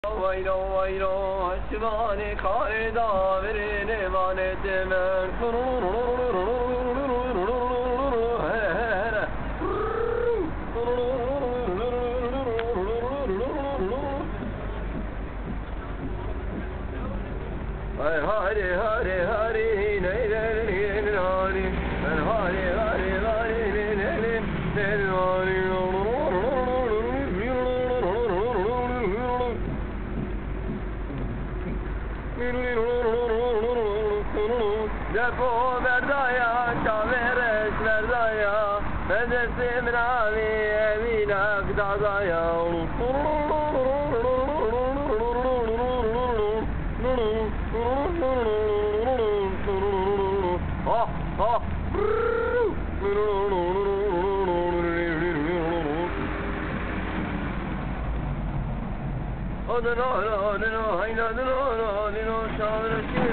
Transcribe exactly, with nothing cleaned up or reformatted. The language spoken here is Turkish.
Vayro vayro şivane karda verin emanetim er. Hay hari hari hari neylerin hari ben hari hari hari neylerin hari Depo verdaya çaveres verdaya Medesim ravi evinak dadaya Ha ha Adına adına hayna adına adına şavresin